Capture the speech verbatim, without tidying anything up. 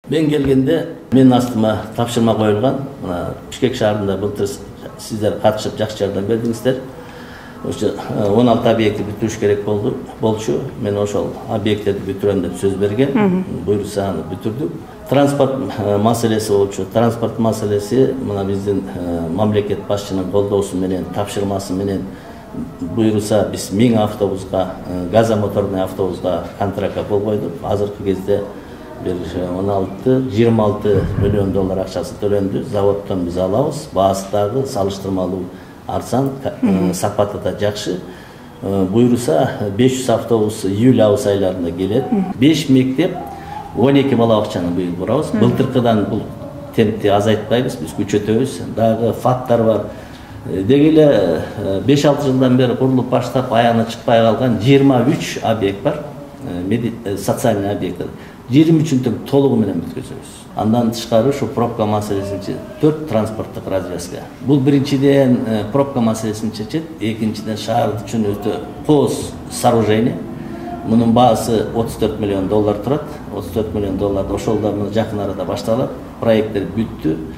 Ben келгенде мен астыма тапшырма коюлган. Мына Бишкек шаарында былтыр сиздер катышып жакшы жардам бердиңиздер. Ошо он алты объектти бүтүрүш керек болду. Болчу. Мен ошол объекттерди бүтүрөм деп сөз берген. Буюрса аны бүтүрдүк. Транспорт маселеси болчу. Транспорт маселеси мына биздин мамлекет башчынын колдоосу менен, тапшырмасы менен буюрса биз миң автобуска, газомоторный автобуска контрактка кол койдук. Азыркы кезде bir он алты жыйырма алты миллион доллар акчасы төлөндү. Заводдон биз алабыз. Баасы дагы салыштырмалуу арзан, сапаты да жакшы. Буюрса беш жүз автобус июль-август айларында келет. беш мектеп он эки бала бакчаны быйыл курабыз. Былтыркыдан бул темпти азайтпайбыз, биз күчөтөбүз. Дагы фактар бар. Деги эле беш алты жылдан бери курулуп баштап аягына чыкпай калган жыйырма үч объект бар. Социальный объекттер. жыйырма үчүн тең толугу менен бүткөзөбүз. Андан тышкары ушу пробка маселесин төрт транспорттук развязка. Бул биринчиден пробка маселесин чечет, экинчиден шаар үчүн өтө кооз сооружение. Мунун баасы отуз төрт миллион доллар турат. отуз төрт миллион долларды ошол да жакын арада башталат. Проекттер бүттү.